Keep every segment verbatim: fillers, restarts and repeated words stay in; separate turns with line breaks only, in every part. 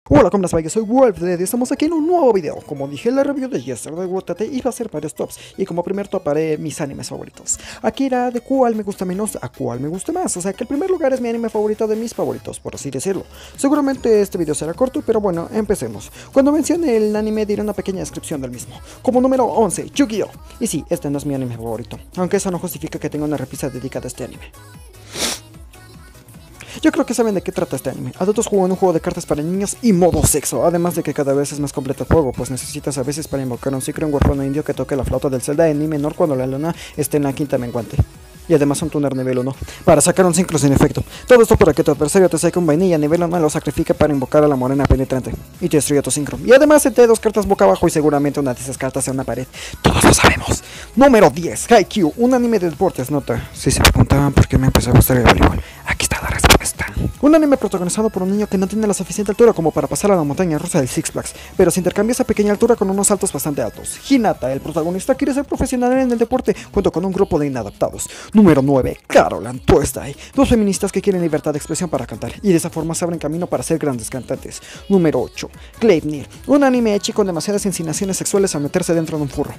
Hola, ¿cómo les va? Yo soy Wolfred y estamos aquí en un nuevo video. Como dije en la review de Yesterday W T T, iba a hacer varios tops. Y como primer top haré mis animes favoritos. Aquí irá de cuál me gusta menos a cuál me gusta más. O sea que el primer lugar es mi anime favorito de mis favoritos, por así decirlo. Seguramente este video será corto, pero bueno, empecemos. Cuando mencione el anime diré una pequeña descripción del mismo. Como número once, Yu-Gi-Oh! Y sí, este no es mi anime favorito. Aunque eso no justifica que tenga una repisa dedicada a este anime. Yo creo que saben de qué trata este anime. Adultos juegan un juego de cartas para niños y modo sexo, además de que cada vez es más completo el juego, pues necesitas a veces para invocar a un ciclo un huérfano indio que toque la flauta del Zelda en mi menor cuando la luna esté en la quinta menguante. Y además un tuner nivel uno, para sacar un ciclo sin efecto. Todo esto para que tu adversario te saque un vainilla nivel uno y lo sacrifique para invocar a la morena penetrante. Y te destruya tu sincro. Y además te dos cartas boca abajo y seguramente una de esas cartas sea una pared. Todos lo sabemos. Número diez, Haikyuu, un anime de deportes, nota. Si se preguntaban por qué me empezó a gustar el voleibol, aquí está la respuesta. Un anime protagonizado por un niño que no tiene la suficiente altura como para pasar a la montaña rusa del Six Flags, pero se intercambia esa pequeña altura con unos saltos bastante altos. Hinata, el protagonista, quiere ser profesional en el deporte junto con un grupo de inadaptados. Número nueve, Carol and Tuesday, dos feministas que quieren libertad de expresión para cantar y de esa forma se abren camino para ser grandes cantantes. Número ocho, Gleipnir, un anime hecho con demasiadas insinuaciones sexuales al meterse dentro de un furro.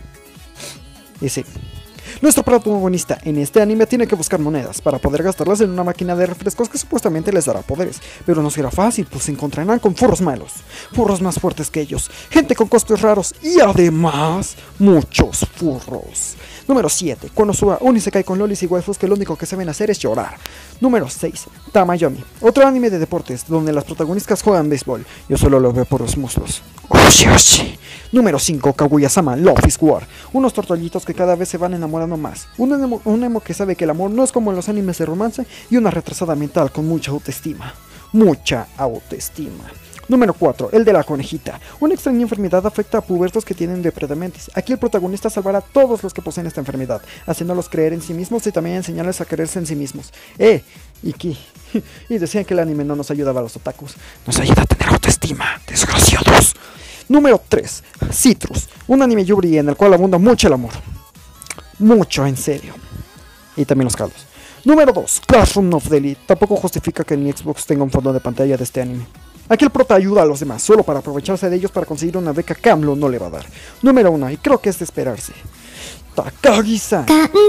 Y sí, nuestro protagonista en este anime tiene que buscar monedas para poder gastarlas en una máquina de refrescos que supuestamente les dará poderes, pero no será fácil, pues se encontrarán con furros malos, furros más fuertes que ellos, gente con cosplays raros y además muchos furros. Número siete, Konosuba, un isekai con lolis y waifus que lo único que saben hacer es llorar. Número seis, Tamayomi, otro anime de deportes donde las protagonistas juegan béisbol, yo solo lo veo por los muslos. Oshi, oshi. Número cinco, Kaguya-sama, Love is War, unos tortollitos que cada vez se van enamorando más, un emo, un emo que sabe que el amor no es como en los animes de romance y una retrasada mental con mucha autoestima, mucha autoestima. Número cuatro, el de la conejita. Una extraña enfermedad afecta a pubertos que tienen depredamentis. Aquí el protagonista salvará a todos los que poseen esta enfermedad, haciéndolos creer en sí mismos y también enseñarles a quererse en sí mismos. ¡Eh! Iki. Y decían que el anime no nos ayudaba a los otakus. Nos ayuda a tener autoestima, desgraciados. Número tres, Citrus. Un anime yuri en el cual abunda mucho el amor. Mucho, en serio. Y también los caldos. Número dos, Classroom of the Elite. Tampoco justifica que mi Xbox tenga un fondo de pantalla de este anime. Aquí el prota ayuda a los demás, solo para aprovecharse de ellos para conseguir una beca que AMLO no le va a dar. Número uno, y creo que es de esperarse. Takagi-san.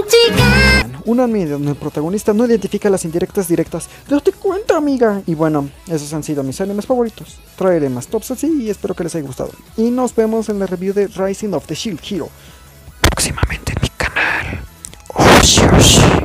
Un anime donde el protagonista no identifica las indirectas directas. Date cuenta, amiga. Y bueno, esos han sido mis animes favoritos. Traeré más tops así y espero que les haya gustado. Y nos vemos en la review de Rising of the Shield Hero próximamente en mi canal. Oshi, oshi.